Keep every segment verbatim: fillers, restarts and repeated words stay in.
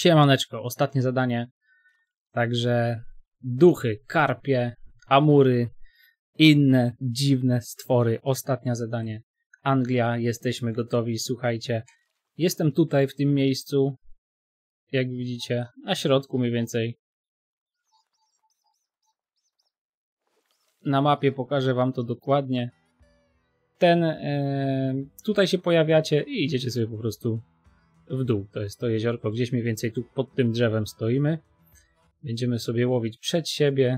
Siemaneczko, ostatnie zadanie. Także duchy, karpie, amury, inne dziwne stwory. Ostatnie zadanie. Anglia, jesteśmy gotowi. Słuchajcie, jestem tutaj w tym miejscu, jak widzicie, na środku mniej więcej. Na mapie pokażę wam to dokładnie. Ten, e, tutaj się pojawiacie i idziecie sobie po prostu w dół. To jest to jeziorko, gdzieś mniej więcej tu pod tym drzewem stoimy. Będziemy sobie łowić przed siebie.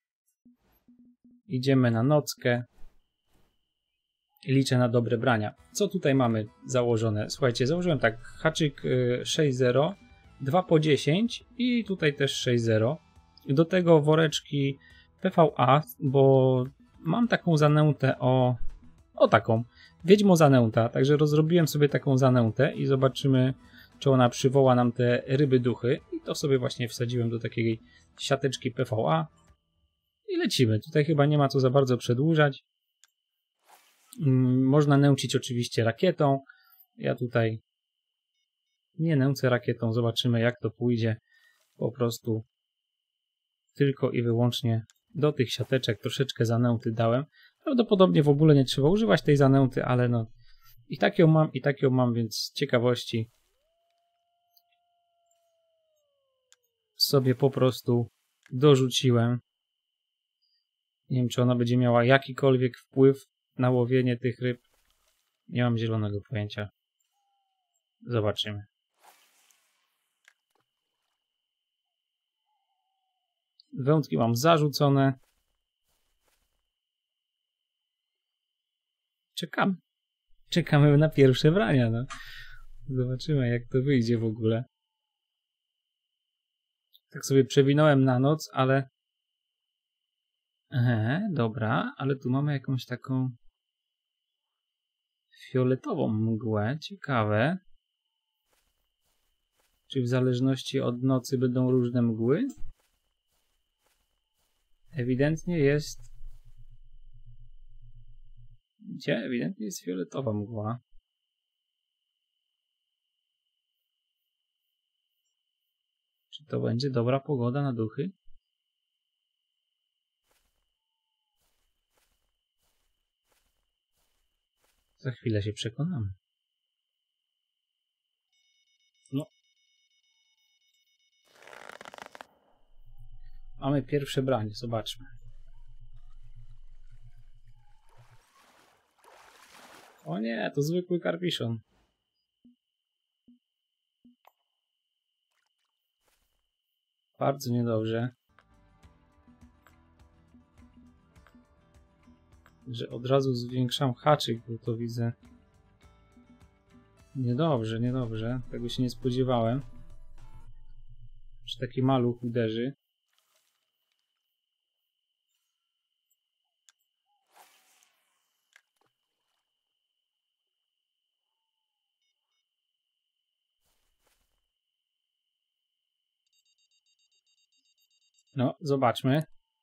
Idziemy na nockę. I liczę na dobre brania. Co tutaj mamy założone? Słuchajcie, założyłem tak haczyk sześć zero, dwa po dziesięć i tutaj też sześć zero. Do tego woreczki P V A, bo mam taką zanętę o... o taką. Wiedźmo zanęta, także rozrobiłem sobie taką zanętę i zobaczymy, czy ona przywoła nam te ryby duchy. I to sobie właśnie wsadziłem do takiej siateczki P V A. I lecimy. Tutaj chyba nie ma co za bardzo przedłużać. Można nęcić oczywiście rakietą. Ja tutaj nie nęcę rakietą. Zobaczymy, jak to pójdzie. Po prostu tylko i wyłącznie do tych siateczek troszeczkę zanęty dałem. Prawdopodobnie w ogóle nie trzeba używać tej zanęty, ale no i tak ją mam, i tak ją mam, więc z ciekawości sobie po prostu dorzuciłem. Nie wiem, czy ona będzie miała jakikolwiek wpływ na łowienie tych ryb. Nie mam zielonego pojęcia. Zobaczymy. Wędki mam zarzucone. Czekamy. Czekamy na pierwsze brania. No. Zobaczymy, jak to wyjdzie w ogóle. Tak sobie przewinąłem na noc, ale... Ehe, dobra, ale tu mamy jakąś taką fioletową mgłę. Ciekawe. Czy w zależności od nocy będą różne mgły? Ewidentnie jest... Gdzie? Ewidentnie jest fioletowa mgła. Czy to będzie dobra pogoda na duchy? Za chwilę się przekonamy. No. Mamy pierwsze branie, zobaczmy. O nie, to zwykły karpiszon. Bardzo niedobrze. Że od razu zwiększam haczyk, bo to widzę. Niedobrze, niedobrze. Tego się nie spodziewałem. Że taki maluch uderzy. No, zobaczmy.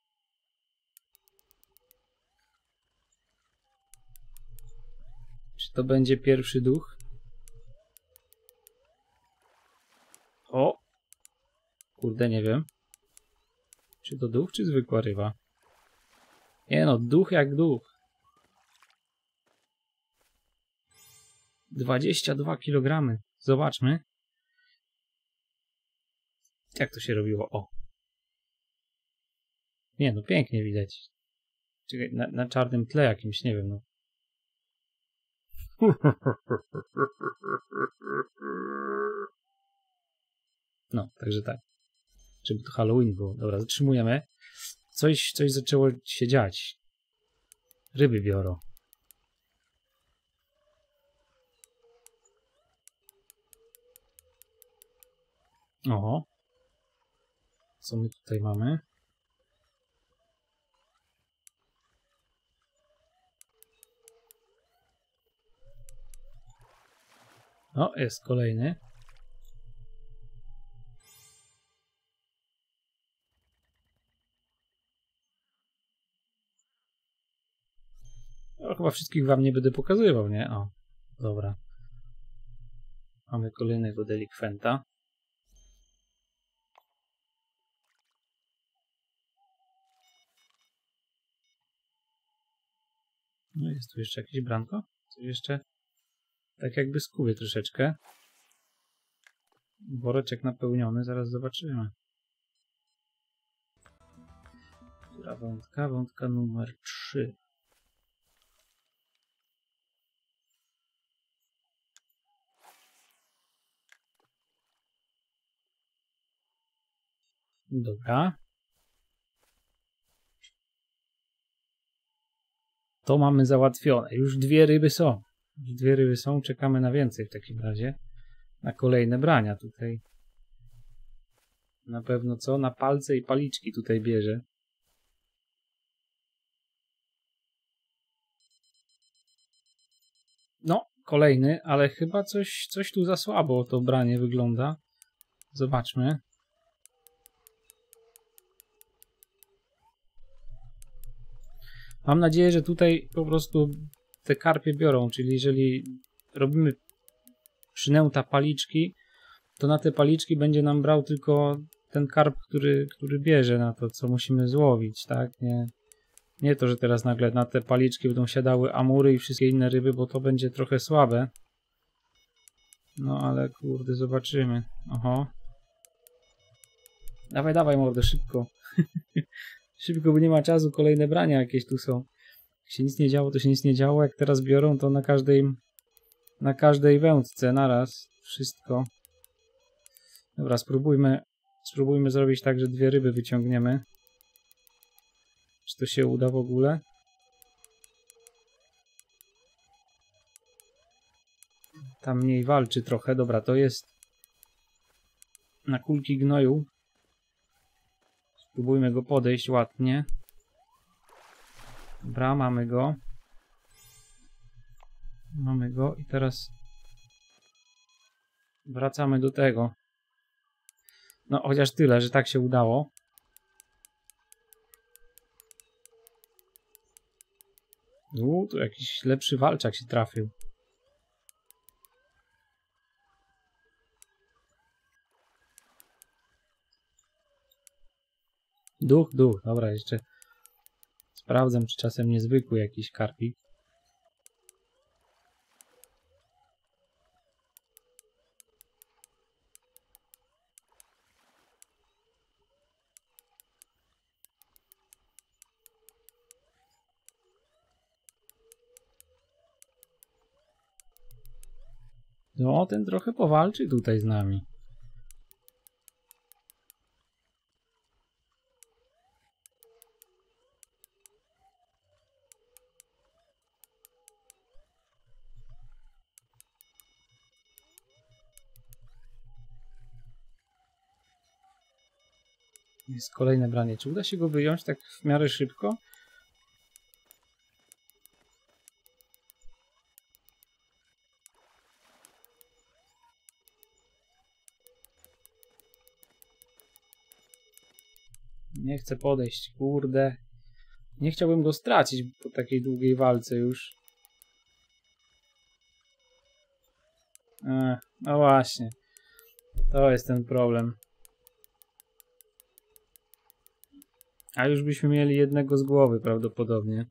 Czy to będzie pierwszy duch? O! Kurde, nie wiem. Czy to duch, czy zwykła ryba? Nie no, duch jak duch. dwadzieścia dwa kilogramy. Zobaczmy. Jak to się robiło? O! Nie no, pięknie widać. Czekaj, na, na czarnym tle jakimś, nie wiem no. No, także tak. Żeby to Halloween było. Dobra, zatrzymujemy. Coś, coś zaczęło się dziać. Ryby biorą. Oho. Co my tutaj mamy? O, jest kolejny. O, chyba wszystkich wam nie będę pokazywał, nie? O, dobra. Mamy kolejnego delikwenta. No jest tu jeszcze jakieś branko. Coś jeszcze tak jakby skubie troszeczkę. Woreczek napełniony, zaraz zobaczymy. Która wątka? Wątka numer trzy. Dobra. To mamy załatwione. Już dwie ryby są. Już dwie ryby są. Czekamy na więcej w takim razie. Na kolejne brania tutaj. Na pewno co? Na palce i paliczki tutaj bierze. No, kolejny, ale chyba coś, coś tu za słabo to branie wygląda. Zobaczmy. Mam nadzieję, że tutaj po prostu te karpie biorą, czyli jeżeli robimy przynęta paliczki, to na te paliczki będzie nam brał tylko ten karp, który, który bierze na to, co musimy złowić, tak? Nie, nie to, że teraz nagle na te paliczki będą siadały amury i wszystkie inne ryby, bo to będzie trochę słabe. No ale kurde, zobaczymy. Oho. Dawaj, dawaj mordo, szybko. Szybko, bo nie ma czasu, kolejne brania jakieś tu są. Jak się nic nie działo, to się nic nie działo. Jak teraz biorą, to na każdej na każdej wędce naraz wszystko. Dobra, spróbujmy spróbujmy zrobić tak, że dwie ryby wyciągniemy. Czy to się uda w ogóle? Tam mniej walczy trochę. Dobra, to jest na kulki gnoju. Spróbujmy go podejść ładnie. Dobra, mamy go. Mamy go i teraz wracamy do tego. No, chociaż tyle, że tak się udało. Uuu, tu jakiś lepszy walczak się trafił. Duch, duch. Dobra, jeszcze sprawdzam, czy czasem niezwykły jakiś karpik. No, ten trochę powalczy tutaj z nami. Jest kolejne branie. Czy uda się go wyjąć tak w miarę szybko? Nie chcę podejść, kurde. Nie chciałbym go stracić po takiej długiej walce już. Ech, no właśnie. To jest ten problem. A już byśmy mieli jednego z głowy prawdopodobnie.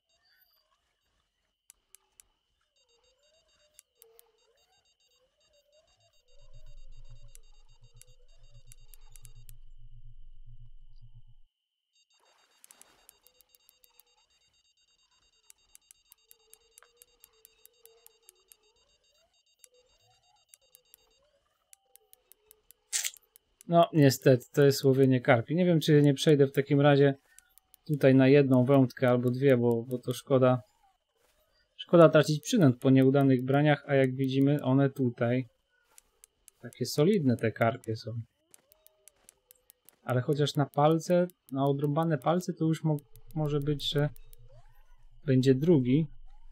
No niestety, to jest łowienie karpi. Nie wiem, czy nie przejdę w takim razie tutaj na jedną wędkę albo dwie, bo, bo to szkoda. Szkoda tracić przynęt po nieudanych braniach, a jak widzimy one tutaj takie solidne te karpie są. Ale chociaż na palce, na odrąbane palce to już mo może być, że będzie drugi.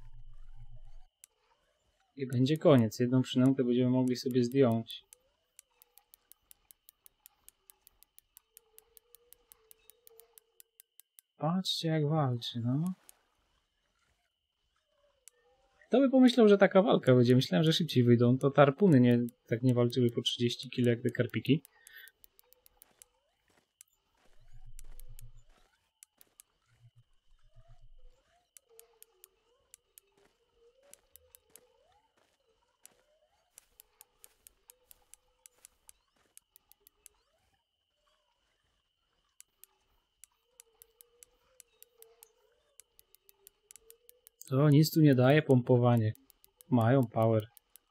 I będzie koniec. Jedną przynętę będziemy mogli sobie zdjąć. Patrzcie jak walczy, no. Kto by pomyślał, że taka walka będzie? Myślałem, że szybciej wyjdą. To tarpuny nie, tak nie walczyły po trzydzieści kilo jak te karpiki. To nic tu nie daje pompowanie. Mają power.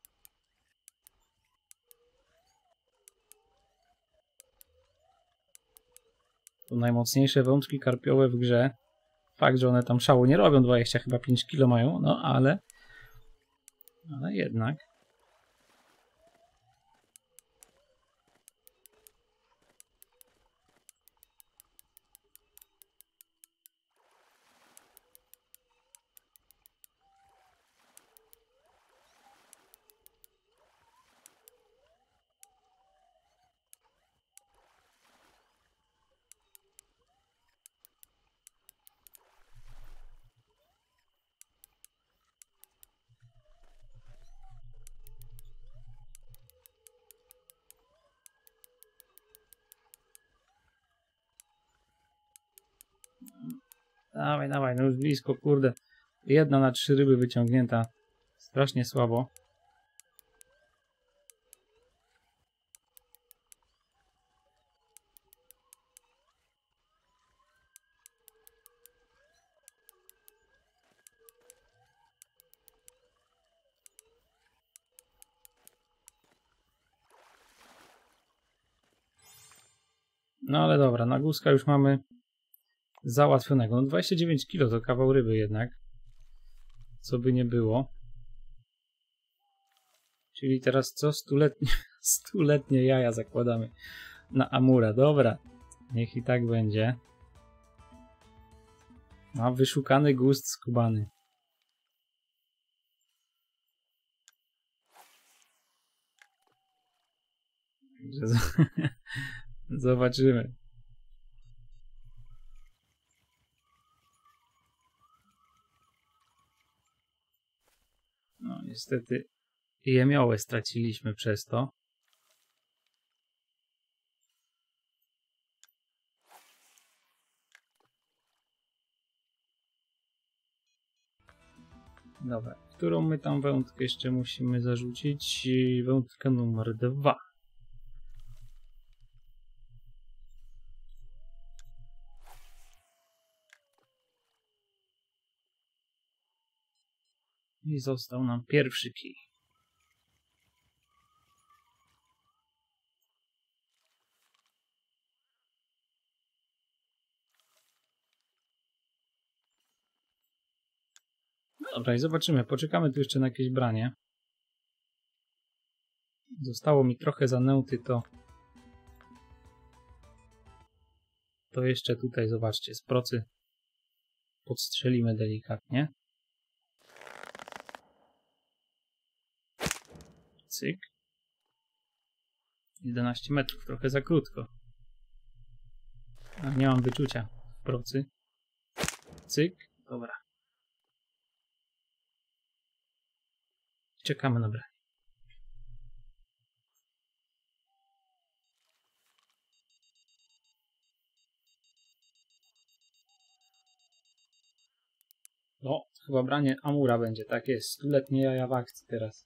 To najmocniejsze wątki karpiowe w grze. Fakt, że one tam szału nie robią, dwadzieścia chyba pięć kilo mają, no ale... Ale jednak... Dawaj, dawaj, no już blisko, kurde. Jedna na trzy ryby wyciągnięta. Strasznie słabo. No ale dobra, na guska już mamy załatwionego. No dwadzieścia dziewięć kilo to kawał ryby jednak. Co by nie było. Czyli teraz co? Stuletnie, stuletnie jaja zakładamy na Amura. Dobra, niech i tak będzie. A wyszukany gust skubany. Zobaczymy. No niestety jemiołę straciliśmy przez to. Dobra, którą my tam wędkę jeszcze musimy zarzucić? Wędkę numer dwa. I został nam pierwszy kij. No dobra, i zobaczymy. Poczekamy tu jeszcze na jakieś branie. Zostało mi trochę zanęty, to to jeszcze tutaj, zobaczcie, z procy podstrzelimy delikatnie. Cyk. jedenaście metrów, trochę za krótko. A nie mam wyczucia w procy. Cyk. Dobra. Czekamy na branie. No, chyba branie Amura będzie. Tak jest. Stuletnie jaja w akcji teraz.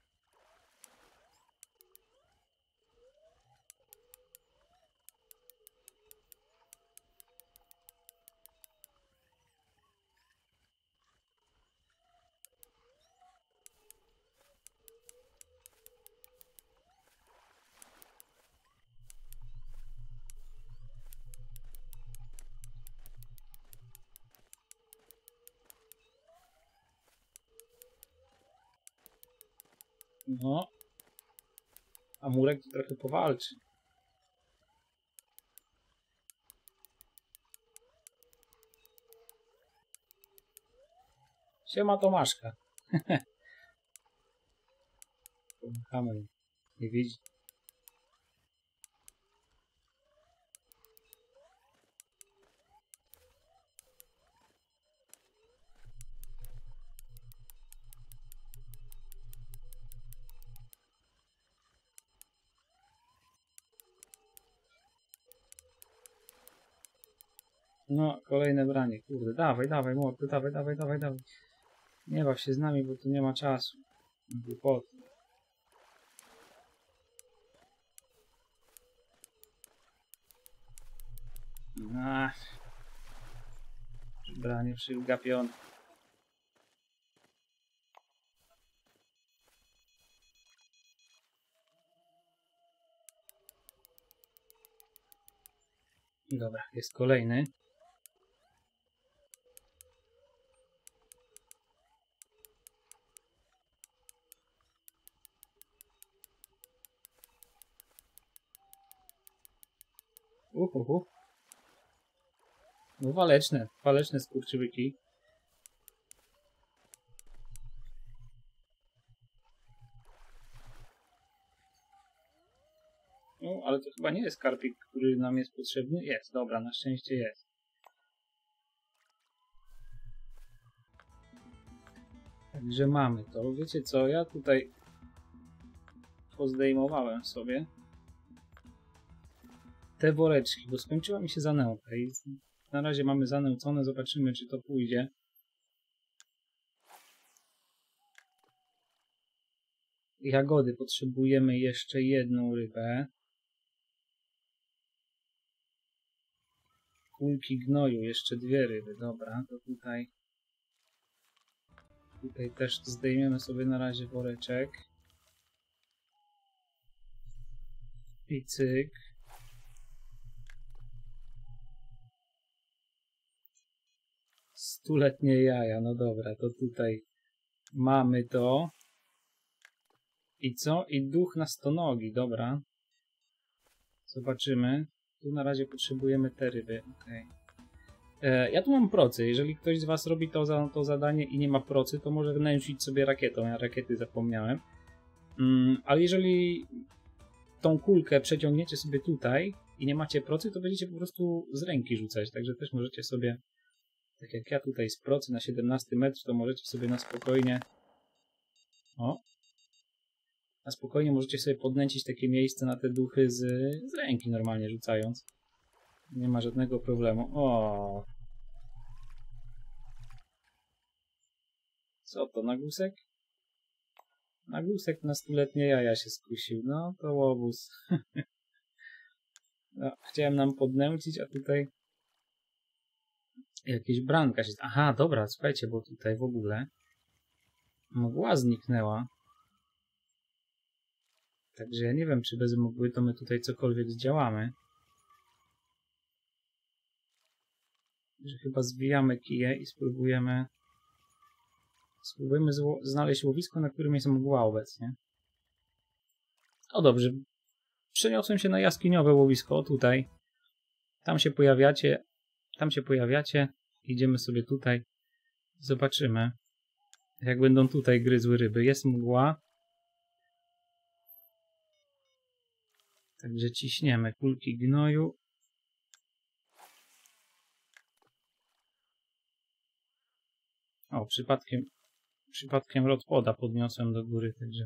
No. Amurek tu trochę powalczy. Siema Tomaszka. Pomachamy. Nie widzi. No, kolejne branie. Kurde, dawaj, dawaj, młody, dawaj, dawaj, dawaj, dawaj. Nie baw się z nami, bo tu nie ma czasu. Głupoty. Ach. Branie przylgapione. Dobra, jest kolejny. Uhuhu. No waleczne, waleczne skurczybyki. No, ale to chyba nie jest karpik, który nam jest potrzebny. Jest, dobra, na szczęście jest. Także mamy to. Wiecie co, ja tutaj pozdejmowałem sobie te woreczki, bo skończyła mi się zanęłka i na razie mamy zanęcone, zobaczymy czy to pójdzie. Jagody, potrzebujemy jeszcze jedną rybę. Kulki gnoju, jeszcze dwie ryby, dobra, to tutaj tutaj też zdejmiemy sobie na razie woreczek. I cyk. Stuletnie jaja, no dobra, to tutaj mamy to. I co? I duch na stonogi, dobra. Zobaczymy. Tu na razie potrzebujemy te ryby, okej. Okay. Ja tu mam procy, jeżeli ktoś z was robi to, za, to zadanie i nie ma procy, to może nęcić sobie rakietą, ja rakiety zapomniałem. Mm, ale jeżeli tą kulkę przeciągniecie sobie tutaj i nie macie procy, to będziecie po prostu z ręki rzucać, także też możecie sobie, tak jak ja tutaj z procy na siedemnasty metr, to możecie sobie na spokojnie, o, na spokojnie możecie sobie podnęcić takie miejsce na te duchy z, z ręki normalnie rzucając. Nie ma żadnego problemu. O! Co to, nagłusek? Nagłusek na stuletnie jaja się skusił. No, to łobuz. No, chciałem nam podnęcić, a tutaj jakieś branka się... Aha, dobra, słuchajcie, bo tutaj w ogóle mgła zniknęła. Także ja nie wiem, czy bez mgły to my tutaj cokolwiek zdziałamy. Że chyba zwijamy kije i spróbujemy spróbujemy znaleźć łowisko, na którym jest mgła obecnie. O dobrze, przeniosłem się na jaskiniowe łowisko, o tutaj. Tam się pojawiacie, tam się pojawiacie, idziemy sobie tutaj, zobaczymy jak będą tutaj gryzły ryby. Jest mgła. Także ciśniemy kulki gnoju. O, przypadkiem przypadkiem rodpoda podniosłem do góry, także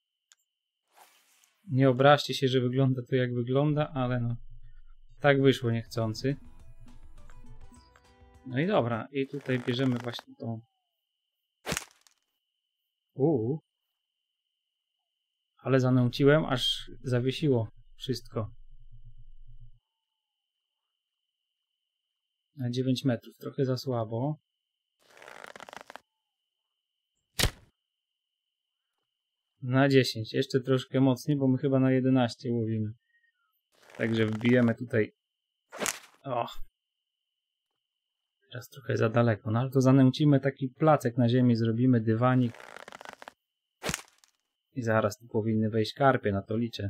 nie obraźcie się, że wygląda to jak wygląda, ale no tak wyszło niechcący. No i dobra, i tutaj bierzemy właśnie tą uuu, ale zanęciłem, aż zawiesiło wszystko. Na dziewięć metrów, trochę za słabo. Na dziesięć, jeszcze troszkę mocniej, bo my chyba na jedenaście łowimy. Także wbijemy tutaj. O! Teraz trochę za daleko, no ale to zanęcimy taki placek na ziemi, zrobimy dywanik. I zaraz tu powinny wejść karpie, na to liczę.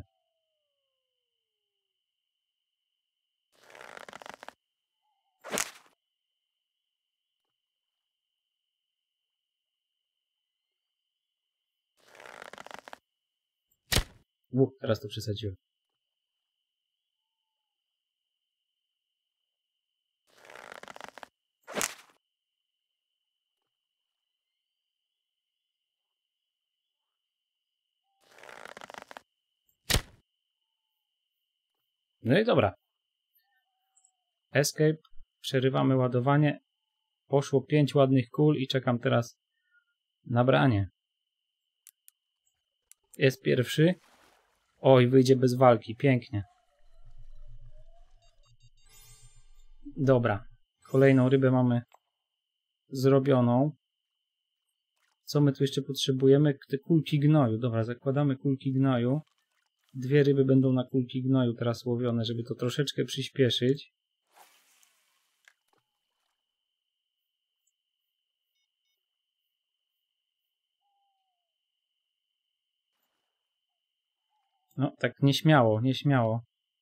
Uuu, teraz to przesadziłem. No i dobra. Escape. Przerywamy ładowanie. Poszło pięć ładnych kul i czekam teraz na branie. Jest pierwszy. Oj, wyjdzie bez walki. Pięknie. Dobra. Kolejną rybę mamy zrobioną. Co my tu jeszcze potrzebujemy? Te kulki gnoju. Dobra, zakładamy kulki gnoju. Dwie ryby będą na kulki gnoju teraz łowione, żeby to troszeczkę przyspieszyć. No, tak nieśmiało, nieśmiało.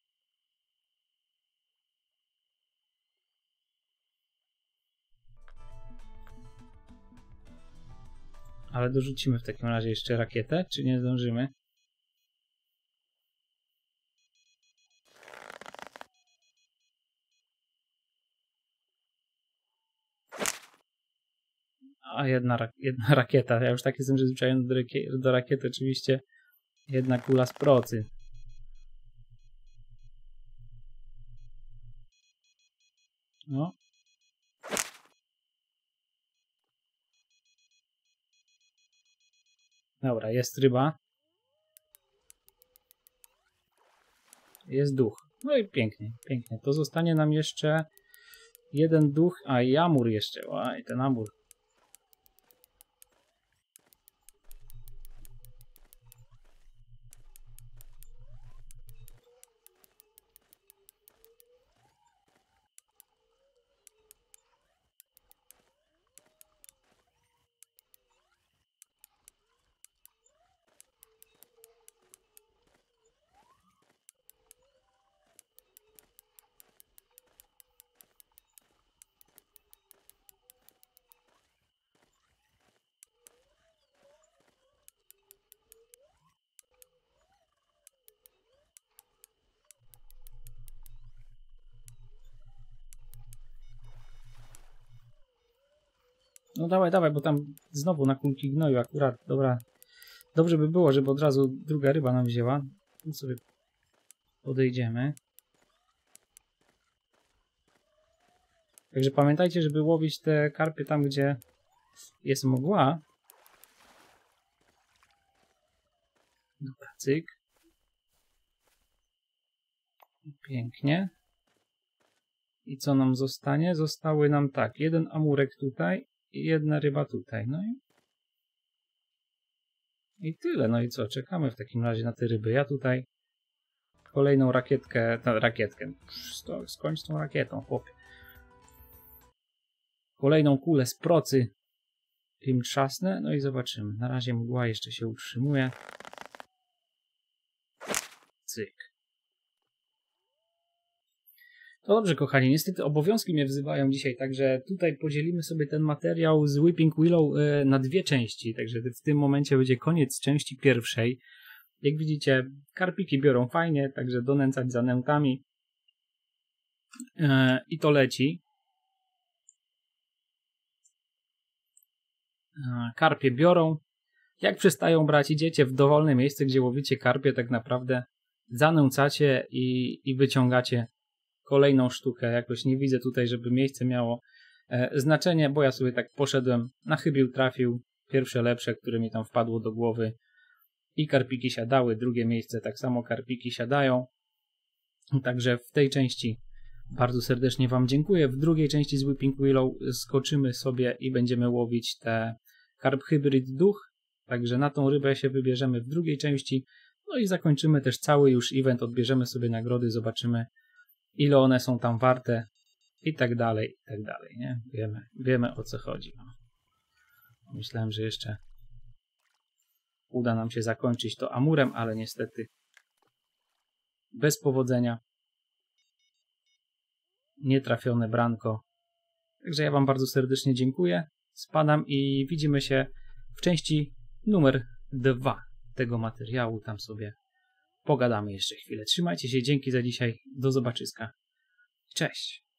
Ale dorzucimy w takim razie jeszcze rakietę, czy nie zdążymy? A jedna, jedna rakieta. Ja już tak jestem przyzwyczajony do, do rakiety. Oczywiście jedna kula z procy. No. Dobra, jest ryba. Jest duch. No i pięknie, pięknie. To zostanie nam jeszcze jeden duch, a i amur jeszcze. Oj, ten amur. No dawaj, dawaj, bo tam znowu na kulki gnoju akurat, dobra. Dobrze by było, żeby od razu druga ryba nam wzięła. Tu sobie podejdziemy. Także pamiętajcie, żeby łowić te karpie tam, gdzie jest mgła. Dobra, cyk. Pięknie. I co nam zostanie? Zostały nam tak, jeden amurek tutaj i jedna ryba tutaj. No i, i tyle. No i co? Czekamy w takim razie na te ryby. Ja tutaj kolejną rakietkę, no, rakietkę. Psz, skończ z tą rakietą, chłopie. Kolejną kulę z procy im trzasnę. No i zobaczymy. Na razie mgła jeszcze się utrzymuje. Cyk. To dobrze, kochani, niestety obowiązki mnie wzywają dzisiaj, także tutaj podzielimy sobie ten materiał z Weeping Willow na dwie części, także w tym momencie będzie koniec części pierwszej. Jak widzicie, karpiki biorą fajnie, także donęcać za nętami i to leci. Karpie biorą. Jak przestają brać, idziecie w dowolne miejsce, gdzie łowicie karpie, tak naprawdę zanęcacie i, i wyciągacie kolejną sztukę. Jakoś nie widzę tutaj, żeby miejsce miało e, znaczenie, bo ja sobie tak poszedłem, na chybił trafił, pierwsze lepsze, które mi tam wpadło do głowy i karpiki siadały, drugie miejsce tak samo karpiki siadają. Także w tej części bardzo serdecznie Wam dziękuję. W drugiej części z Weeping Willow skoczymy sobie i będziemy łowić te karp hybrid duch, także na tą rybę się wybierzemy w drugiej części. No i zakończymy też cały już event, odbierzemy sobie nagrody, zobaczymy ile one są tam warte i tak dalej, i tak dalej, nie? Wiemy, wiemy o co chodzi. No. Myślałem, że jeszcze uda nam się zakończyć to amurem, ale niestety bez powodzenia. Nietrafione branko. Także ja Wam bardzo serdecznie dziękuję. Spadam i widzimy się w części numer dwa tego materiału. Tam sobie pogadamy jeszcze chwilę. Trzymajcie się, dzięki za dzisiaj. Do zobaczyska. Cześć.